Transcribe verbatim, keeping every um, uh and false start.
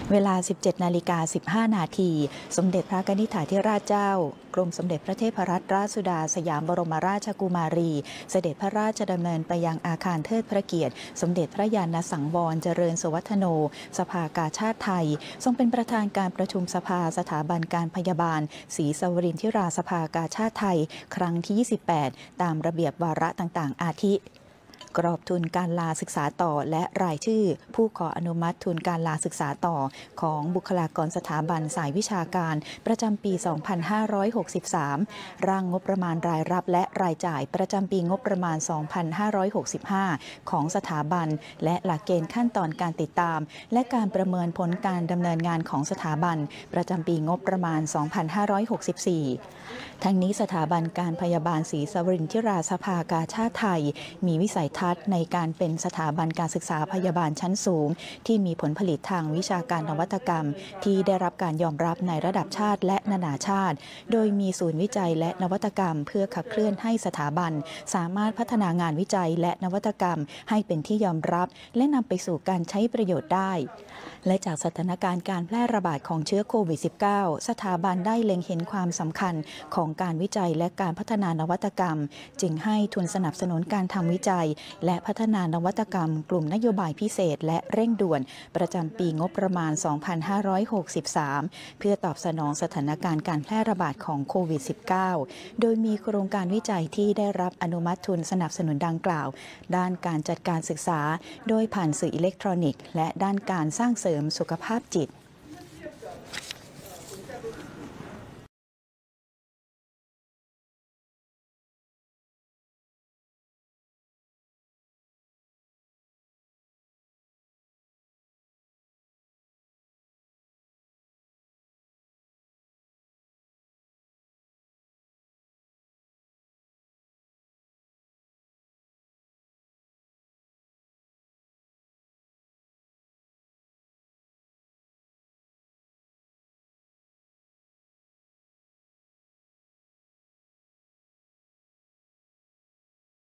เวลา สิบเจ็ดนาฬิกาสิบห้านาที สมเด็จพระกนิษฐาธิราชเจ้ากรมสมเด็จพระเทพรัตนราชสุดาสยามบรมราชกุมารี เสด็จพระราชดำเนินไปยังอาคารเทิดพระเกียรติสมเด็จพระยาณสังวรเจริญสวัฒโน สภากาชาดไทย ทรงเป็นประธานการประชุมสภาสถาบันการพยาบาลศรีสวรินทิราสภากาชาดไทย ครั้งที่ ยี่สิบแปด ตามระเบียบวาระต่างๆ อาทิกรอบทุนการลาศึกษาต่อและรายชื่อผู้ขออนุมัติทุนการลาศึกษาต่อของบุคลากรสถาบันสายวิชาการประจำปี สองพันห้าร้อยหกสิบสาม ร่างงบประมาณรายรับและรายจ่ายประจำปีงบประมาณ สองพันห้าร้อยหกสิบห้า ของสถาบันและหลักเกณฑ์ขั้นตอนการติดตามและการประเมินผลการดำเนินงานของสถาบันประจำปีงบประมาณ สองพันห้าร้อยหกสิบสี่ ทั้งนี้สถาบันการพยาบาลศรีสวรินทิราสภากาชาดไทยมีวิสัยทัศน์ในการเป็นสถาบันการศึกษาพยาบาลชั้นสูงที่มีผลผลิตทางวิชาการนวัตกรรมที่ได้รับการยอมรับในระดับชาติและนานาชาติโดยมีศูนย์วิจัยและนวัตกรรมเพื่อขับเคลื่อนให้สถาบันสามารถพัฒนางานวิจัยและนวัตกรรมให้เป็นที่ยอมรับและนำไปสู่การใช้ประโยชน์ได้และจากสถานการณ์การแพร่ระบาดของเชื้อโควิด สิบเก้า สถาบันได้เล็งเห็นความสำคัญของการวิจัยและการพัฒนานวัตกรรมจึงให้ทุนสนับสนุนการทำวิจัยและพัฒนานวัตกรรมกลุ่มนโยบายพิเศษและเร่งด่วนประจำปีงบประมาณ สองพันห้าร้อยหกสิบสาม เพื่อตอบสนองสถานการณ์การแพร่ระบาดของโควิด สิบเก้า โดยมีโครงการวิจัยที่ได้รับอนุมัติทุนสนับสนุนดังกล่าวด้านการจัดการศึกษาโดยผ่านสื่ออิเล็กทรอนิกส์และด้านการสร้างเสริมสุขภาพจิต